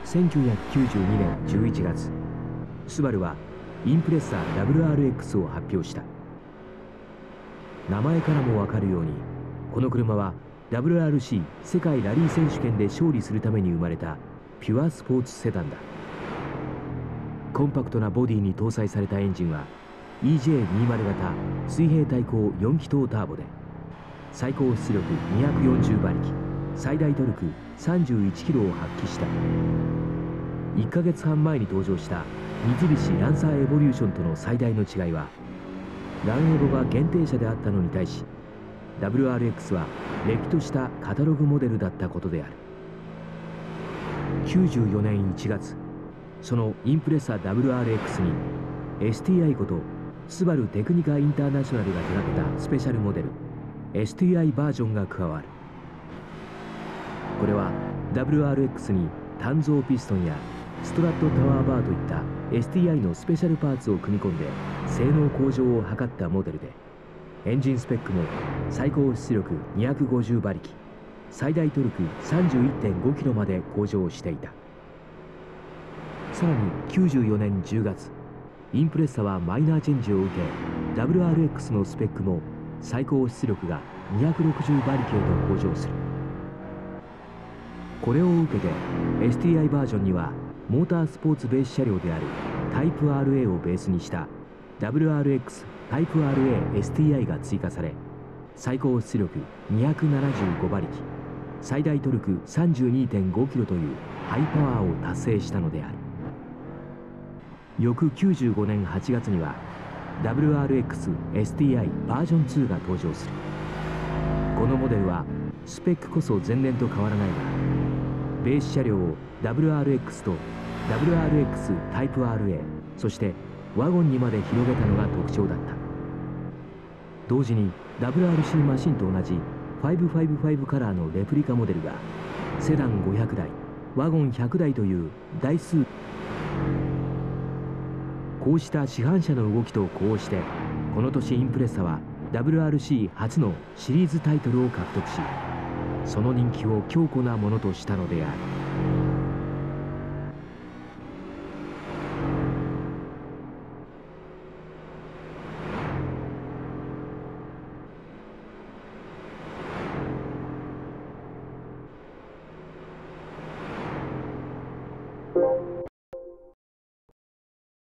1992年11月、スバルはインプレッサー WRX を発表した。名前からも分かるように、この車は WRC 世界ラリー選手権で勝利するために生まれたピュアスポーツセダンだ。コンパクトなボディに搭載されたエンジンは EJ20 型水平対向4気筒ターボで、最高出力240馬力、最大トルク31キロを発揮した。1ヶ月半前に登場した三菱ランサーエボリューションとの最大の違いは、ランエボが限定車であったのに対し、WRX はれっきとしたカタログモデルだったことである。94年1月、そのインプレッサー WRX に STI ことスバルテクニカインターナショナルが手掛けたスペシャルモデル STI バージョンが加わる。これは WRX に単造ピストンやストラットタワーバーといった STI のスペシャルパーツを組み込んで性能向上を図ったモデルで、エンジンスペックも最高出力250馬力、最大トルク 31.5 キロまで向上していた。さらに94年10月、インプレッサはマイナーチェンジを受け、 WRX のスペックも最高出力が260馬力へと向上する。これを受けて STI バージョンにはモータースポーツベース車両であるタイプ RA をベースにした WRX タイプ RA STI が追加され、最高出力275馬力、最大トルク 32.5 キロというハイパワーを達成したのである。翌95年8月には WRX STI バージョン2が登場する。このモデルはスペックこそ前年と変わらないが、ベース車両を WRX と WRX タイプ RA、 そしてワゴンにまで広げたのが特徴だった。同時に WRC マシンと同じ555カラーのレプリカモデルがセダン500台、ワゴン100台という台数。こうした市販車の動きと呼応して、この年インプレッサは WRC 初のシリーズタイトルを獲得し、その人気を強固なものとしたのである。